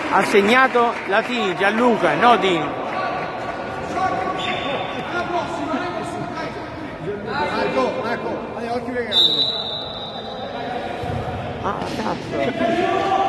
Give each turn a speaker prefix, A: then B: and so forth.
A: Ha segnato Latini, Gianluca, no Dini.
B: Ecco, occhi vegan.
A: Ah, cazzo.